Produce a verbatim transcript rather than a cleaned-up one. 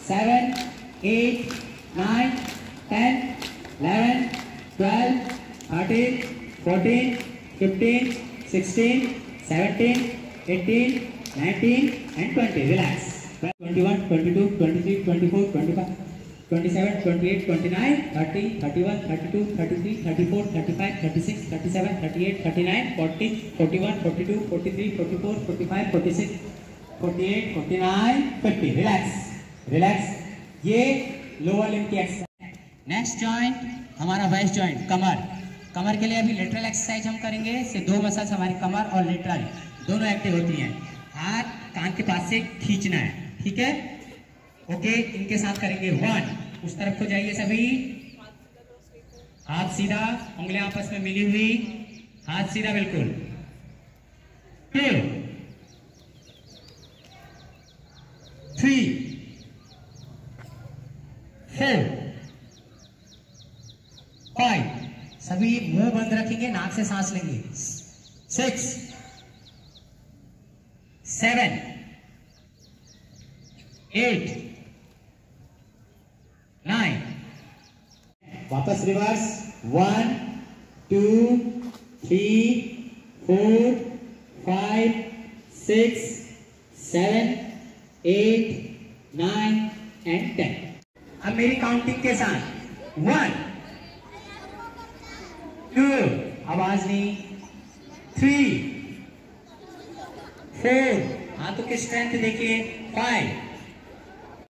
seven, eight, nine, ten, eleven, twelve, thirteen, fourteen, fifteen, sixteen, seventeen, eighteen, nineteen, and twenty. Relax. twenty-one, twenty-two, twenty-three, twenty-four, twenty-five, twenty-seven, twenty-eight, twenty-nine, thirty, thirty-one, thirty-two, thirty-three, thirty-four, thirty-five, thirty-six, thirty-seven, thirty-eight, thirty-nine, forty, forty-one, forty-two, forty-three, forty-four, forty-five, forty-six, forty-eight, forty-nine, fifty. Relax. Relax. ये lower limb की exercise. Next joint हमारा waist joint, कमर। कमर के लिए अभी lateral exercise हम करेंगे। इससे दो मसल्स हमारी कमर और लेटरल दोनों एक्टिव होती हैं। हाथ कान के पास से खींचना है, ठीक है? ओके, इनके साथ करेंगे। वन, उस तरफ को जाइए सभी। हाथ सीधा, उंगलियां आपस में मिली हुई, हाथ सीधा बिल्कुल। टू, थ्री, फोर, फाइव, सभी मुंह बंद रखेंगे, नाक से सांस लेंगे। सिक्स, सेवन, एट, नाइन, वापस reverse. One, two, three, four, five, six, seven, eight, nine and ten. अब मेरी काउंटिंग के साथ। वन, टू, आवाज नहीं। थ्री, फोर, हाथों की स्ट्रेंथ देखिए। फाइव,